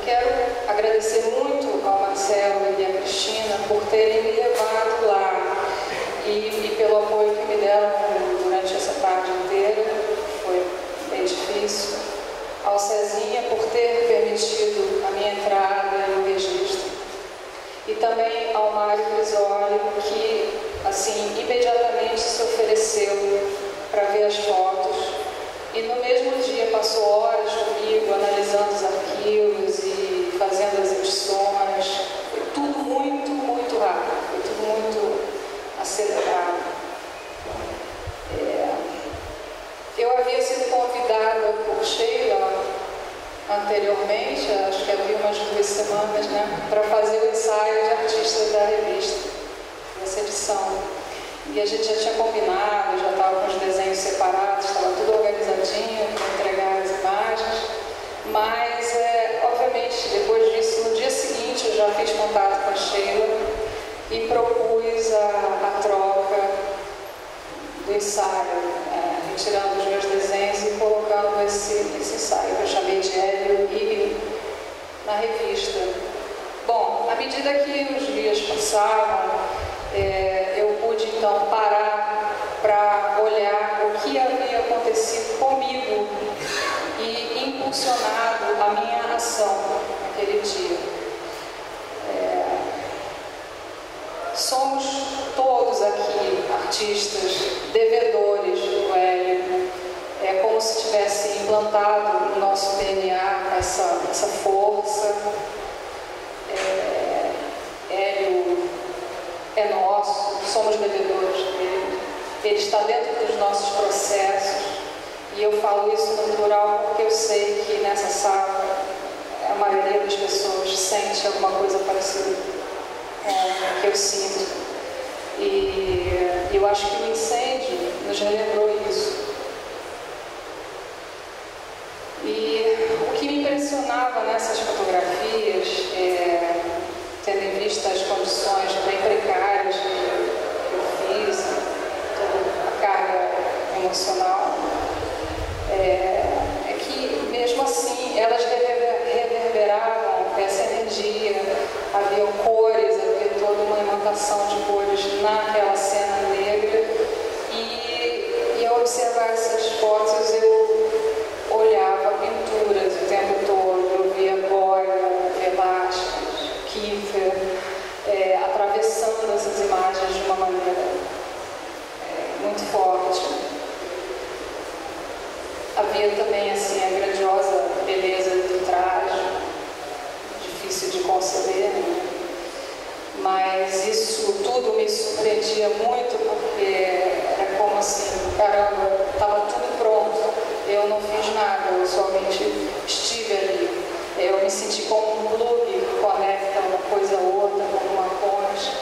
quero agradecer muito ao Marcelo e à Cristina por terem me levado lá e pelo apoio que me deram durante essa tarde inteira, foi bem difícil. Ao Cezinha por ter permitido a minha entrada e o registro. E também ao Mário Grisoli, que, assim, imediatamente se ofereceu para ver as fotos. E no mesmo dia passou horas comigo, analisando os arquivos e fazendo as edições. Foi tudo muito, muito rápido, foi tudo muito acelerado. Eu havia sido convidada por Sheila anteriormente, acho que havia umas 2 semanas, né, para fazer o ensaio de artistas da revista, dessa edição. E a gente já tinha combinado, já estava com os desenhos separados, estava tudo organizadinho para entregar as imagens. Mas, obviamente, depois disso, no dia seguinte, eu já fiz contato com a Sheila e propus a troca do ensaio, retirando os meus desenhos e colocando esse ensaio que eu chamei de Hélio e na revista. Bom, à medida que os dias passavam, eu pude então parar para olhar o que havia acontecido comigo e impulsionado a minha ação naquele dia. Somos todos aqui artistas, devedores do Hélio. É como se tivesse implantado no nosso DNA essa força. Hélio é nosso, somos devedores dele. Ele está dentro dos nossos processos. E eu falo isso no plural porque eu sei que nessa sala a maioria das pessoas sente alguma coisa parecida que eu sinto. E eu acho que o incêndio nos relembrou isso. E o que me impressionava nessas fotografias, tendo em vista as condições bem precárias que eu fiz, toda a carga emocional, é que mesmo assim elas reverberavam essa energia, havia cores, havia toda uma imantação de cores naquela cena negra. E ao observar essas fotos eu olhava pinturas o tempo todo, eu via Goya, Velázquez, Kiefer, atravessando essas imagens de uma maneira muito forte. Havia também assim, a grandiosa beleza do traje, difícil de conceber, né? Mas isso tudo me surpreendia muito, porque era como assim, caramba, estava tudo pronto, eu não fiz nada, eu somente estive ali. Eu me senti como um plug que conecta uma coisa a outra, como uma ponte.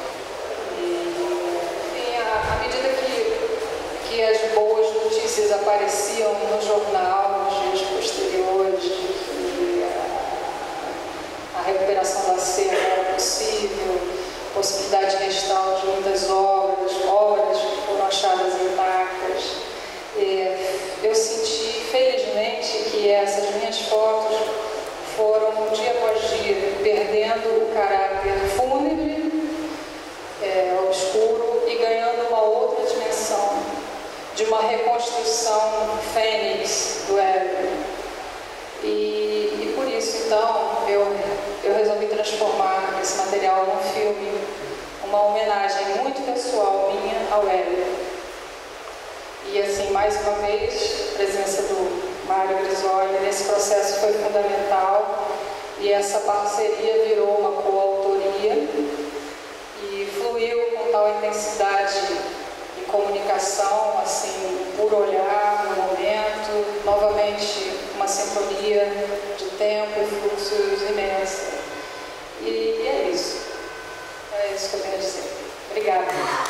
E, enfim, à medida que as boas notícias apareciam no jornal, nos dias posteriores, que a recuperação da cena era possível, possibilidade de restauro de muitas obras que foram achadas intactas. Eu senti, felizmente, que essas minhas fotos foram, dia após dia, perdendo o caráter fúnebre, obscuro, e ganhando uma outra dimensão de uma reconstrução fênix do Hélio. E por isso, então, eu resolvi transformar esse material num filme, uma homenagem muito pessoal minha ao Hélio. E assim, mais uma vez, a presença do Mário Grisoli nesse processo foi fundamental, e essa parceria virou uma coautoria e fluiu com tal intensidade e comunicação, assim, por olhar no momento, novamente uma sintonia de tempo e fluxos imensa. E é isso que eu tenho a dizer. Obrigada.